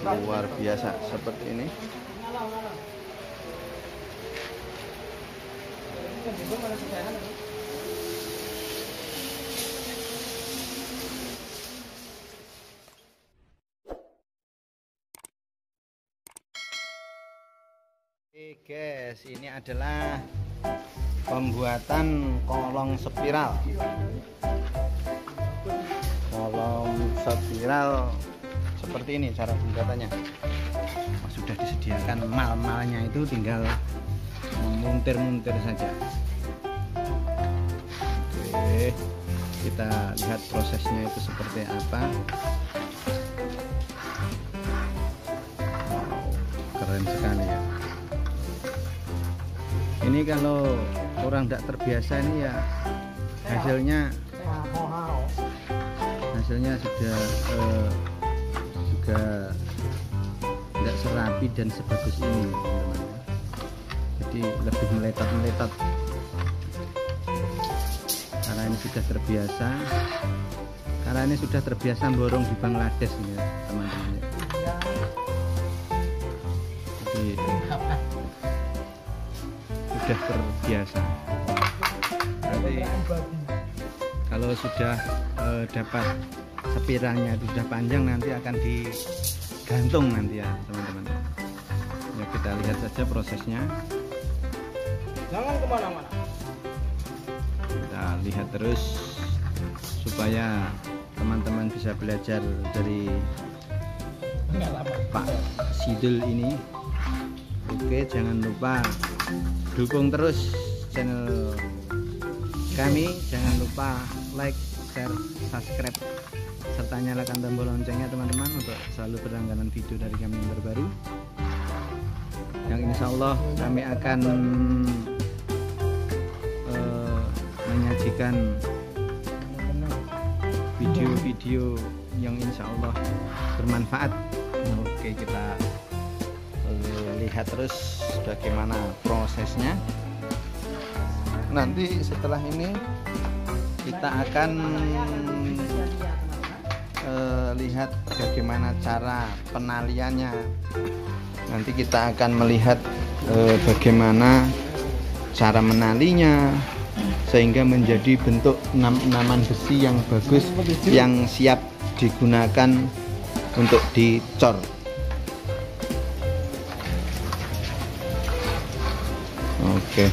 luar biasa seperti ini. Oke guys, ini adalah pembuatan kolong spiral. Kolong spiral seperti ini cara pembuatannya. Sudah disediakan mal-malnya, itu tinggal memuntir-muntir saja. Oke, kita lihat prosesnya itu seperti apa. Wow, keren sekali ya. Ini kalau orang tidak terbiasa ini ya hasilnya sudah juga tidak serapi dan sebagus ini, teman-teman. Jadi lebih meletot-meletot karena ini sudah terbiasa. Karena ini sudah terbiasa borong di Bangladesh ya, teman-teman. Jadi sudah terbiasa. Nanti kalau sudah dapat spiralnya itu sudah panjang, nanti akan digantung nanti ya, teman-teman. Ya, kita lihat saja prosesnya. Jangan kemana-mana. Kita lihat terus supaya teman-teman bisa belajar dari Pak Sidul ini. Oke, jangan lupa dukung terus channel kami. Jangan lupa like, share, subscribe, serta nyalakan tombol loncengnya, teman-teman, untuk selalu berlangganan video dari kami yang terbaru, yang insya Allah kami akan menyajikan video-video yang insya Allah bermanfaat. Oke, kita lihat terus bagaimana prosesnya. Nanti setelah ini kita akan lihat bagaimana cara penaliannya. Nanti kita akan melihat bagaimana cara menalinya sehingga menjadi bentuk enam-enaman besi yang bagus, yang siap digunakan untuk dicor. Oke.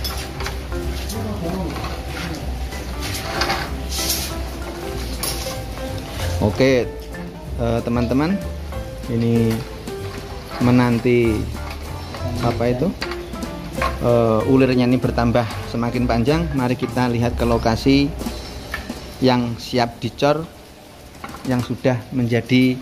Oke, teman-teman, ini menanti apa itu ulirnya ini bertambah semakin panjang. Mari kita lihat ke lokasi yang siap dicor, yang sudah menjadi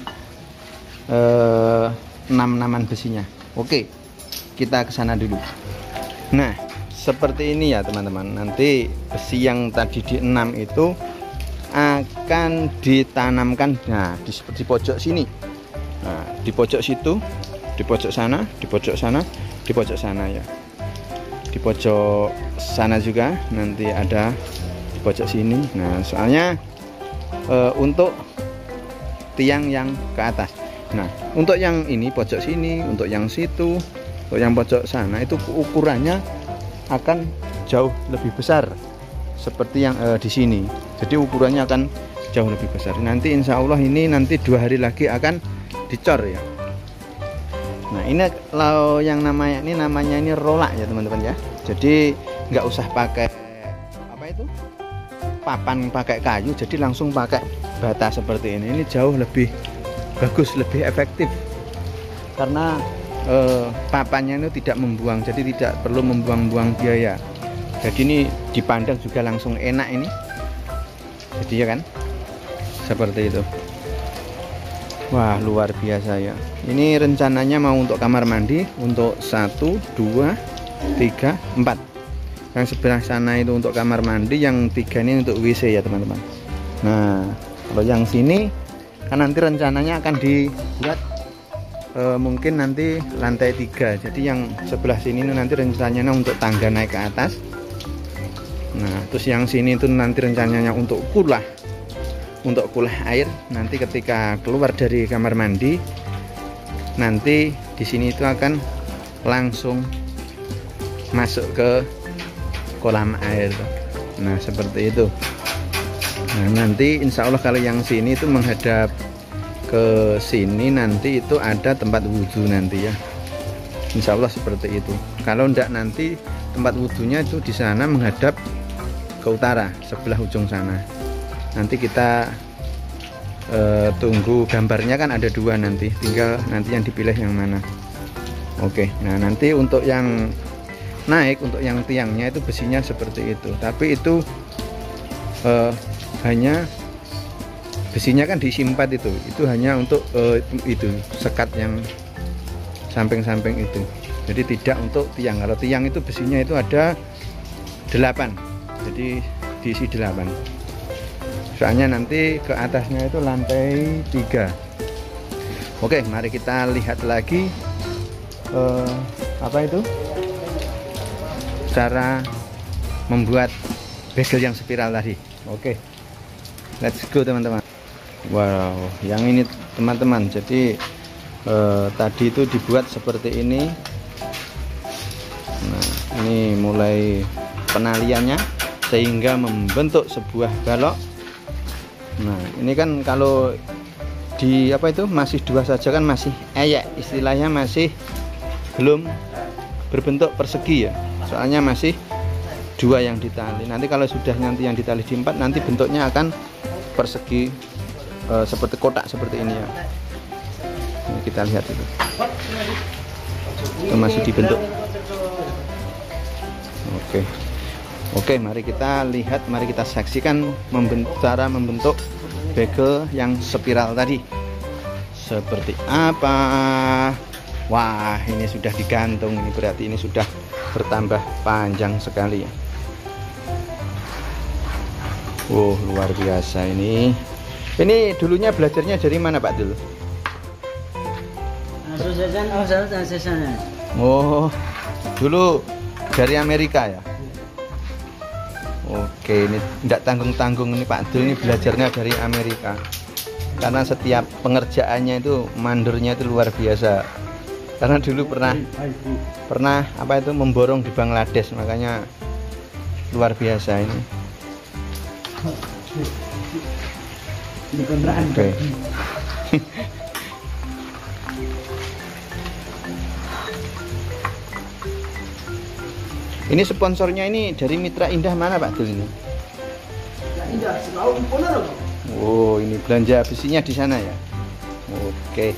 enam-enaman besinya. Oke, kita ke sana dulu. Nah, seperti ini ya, teman-teman. Nanti besi yang tadi dienam itu akan ditanamkan, nah, di pojok sini, nah, di pojok situ, di pojok sana, di pojok sana, di pojok sana ya, di pojok sana juga nanti ada di pojok sini. Nah, soalnya untuk tiang yang ke atas. Nah, untuk yang ini pojok sini, untuk yang situ, untuk yang pojok sana itu ukurannya akan jauh lebih besar seperti yang di sini. Jadi ukurannya akan jauh lebih besar. Nanti insya Allah ini nanti 2 hari lagi akan dicor ya. Nah, ini kalau yang namanya ini rolak ya, teman-teman ya. Jadi nggak usah pakai apa itu papan, pakai kayu. Jadi langsung pakai bata seperti ini. Ini jauh lebih bagus, lebih efektif karena papannya itu tidak membuang. Jadi tidak perlu membuang-buang biaya. Jadi ini dipandang juga langsung enak ini. Jadi ya kan, seperti itu. Wah, luar biasa ya. Ini rencananya mau untuk kamar mandi, untuk 1, 2, 3, 4. Yang sebelah sana itu untuk kamar mandi, yang 3 ini untuk WC ya, teman-teman. Nah, kalau yang sini kan nanti rencananya akan dibuat mungkin nanti lantai 3. Jadi yang sebelah sini nanti rencananya untuk tangga naik ke atas. Nah, terus yang sini itu nanti rencananya untuk kulah air. Nanti ketika keluar dari kamar mandi nanti di sini itu akan langsung masuk ke kolam air. Nah seperti itu. Nah nanti insya Allah kalau yang sini itu menghadap ke sini, nanti itu ada tempat wudhu nanti ya, insya Allah seperti itu. Kalau enggak nanti tempat wudhunya itu di sana menghadap ke utara sebelah ujung sana. Nanti kita tunggu gambarnya, kan ada dua nanti, tinggal nanti yang dipilih yang mana. Oke, nah nanti untuk yang naik, untuk yang tiangnya itu besinya seperti itu, tapi itu hanya besinya kan diisi 4 itu hanya untuk itu sekat yang samping-samping itu, jadi tidak untuk tiang. Kalau tiang itu besinya itu ada 8, jadi diisi 8. Soalnya nanti ke atasnya itu lantai 3. Oke, mari kita lihat lagi apa itu cara membuat bagel yang spiral tadi. Oke, let's go teman-teman. Wow, yang ini teman-teman, jadi tadi itu dibuat seperti ini. Nah ini mulai penaliannya sehingga membentuk sebuah balok. Nah ini kan kalau di apa itu masih 2 saja kan masih istilahnya masih belum berbentuk persegi ya, soalnya masih 2 yang ditali. Nanti kalau sudah nanti yang ditali di 4, nanti bentuknya akan persegi seperti kotak seperti ini ya. Ini kita lihat itu masih dibentuk. Oke, mari kita lihat, mari kita saksikan cara membentuk bagel yang spiral tadi seperti apa. Wah, ini sudah digantung, ini berarti ini sudah bertambah panjang sekali ya. Luar biasa ini. Ini dulunya belajarnya dari mana Pak Dul? Oh, dulu dari Amerika ya. Oke, ini tidak tanggung-tanggung ini Pak Dul, ini belajarnya dari Amerika. Karena setiap pengerjaannya itu mandornya itu luar biasa. Karena dulu pernah apa itu memborong di Bangladesh, makanya luar biasa ini. Oke. Ini sponsornya ini dari Mitra Indah mana Pak Dul ini? Indah, Oh, ini belanja besinya di sana ya. Oke.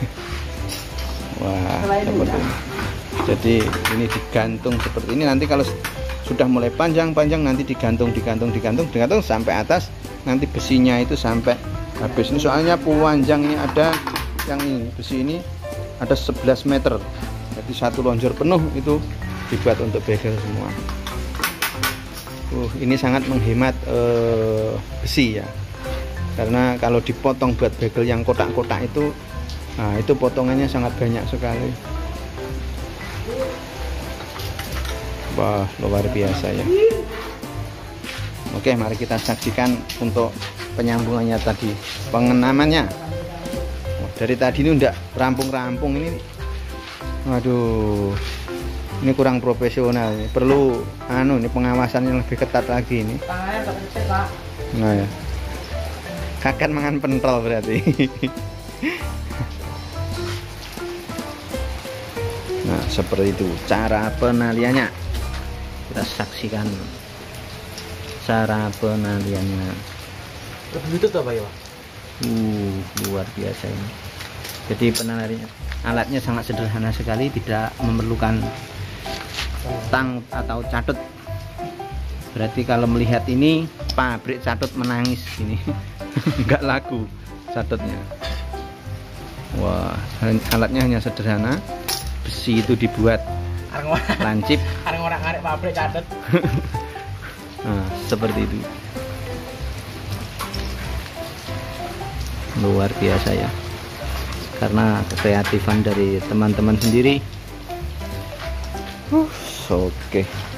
Wah, seperti ini. Jadi ini digantung seperti ini. Nanti kalau sudah mulai panjang-panjang nanti digantung sampai atas. Nanti besinya itu sampai habis. Ini soalnya panjang ini ada yang ini besi ini ada 11 meter. Jadi satu lonjor penuh itu dibuat untuk bagel semua. Ini sangat menghemat besi ya. Karena kalau dipotong buat bagel yang kotak-kotak itu, nah itu potongannya sangat banyak sekali. Wah, luar biasa ya. Oke, mari kita saksikan untuk penyambungannya tadi, pengenamannya. Dari tadi ini udah rampung-rampung ini. Waduh, ini kurang profesional. Ini perlu ini pengawasan yang lebih ketat lagi ini. Nah ya, kakek mangan pentol berarti. Nah seperti itu cara penaliannya. Kita saksikan cara penaliannya. Itu apa ya? Luar biasa ini. Jadi penaliannya, alatnya sangat sederhana sekali, tidak memerlukan tang atau catut. Berarti kalau melihat ini pabrik catut menangis ini. Nggak laku catutnya. Wah, alatnya hanya sederhana. Besi itu dibuat lancip. Orang ngarek pabrik catut. Nah, seperti itu. Luar biasa ya. Karena kreatifan dari teman-teman sendiri. Oke.